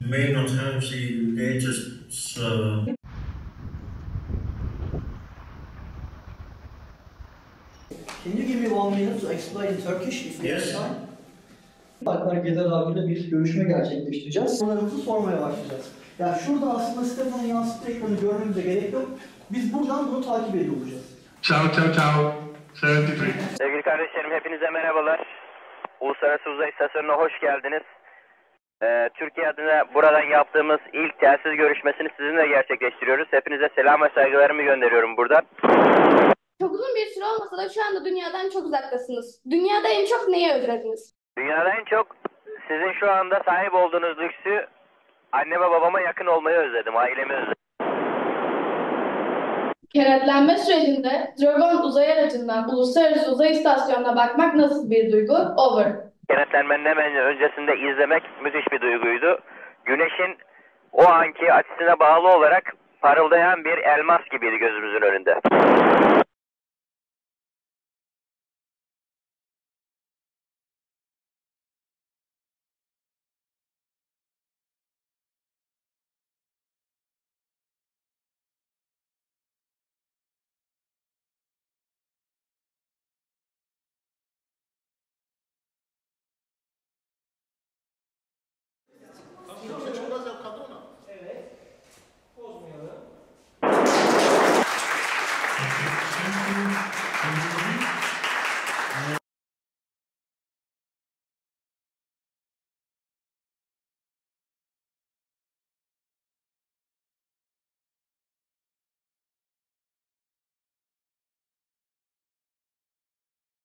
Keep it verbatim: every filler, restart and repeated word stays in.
may not have the latest. Uh... Can you give me one minute to explain in Turkish if you Yes. have time? Alper Gezer abiyle bir görüşme gerçekleştireceğiz. Sorularımızı sormaya başlayacağız. Yani şurada aslında Stefan'ın yansıttığı ekranı görmemize gerek yok. Biz buradan bunu takip ediyor olacağız. Ciao ciao ciao. yetmiş üç. Sevgili kardeşlerim hepinize merhabalar. Uluslararası Uzay İstasyonu'na hoş geldiniz. Ee, Türkiye adına buradan yaptığımız ilk telsiz görüşmesini sizinle gerçekleştiriyoruz. Hepinize selam ve saygılarımı gönderiyorum buradan. Çok uzun bir süre olmasa da şu anda dünyadan çok uzaktasınız. Dünyada en çok neyi özlediniz? Dünyada en çok sizin şu anda sahip olduğunuz lüksü anne ve babama yakın olmayı özledim, ailemi özledim. Kenetlenme sürecinde Dragon uzay aracından Uluslararası Uzay İstasyonu'na bakmak nasıl bir duygu? Over. Kenetlenmenin hemen öncesinde izlemek müthiş bir duyguydu. Güneşin o anki açısına bağlı olarak parıldayan bir elmas gibiydi gözümüzün önünde. Evet. Bozmayalım.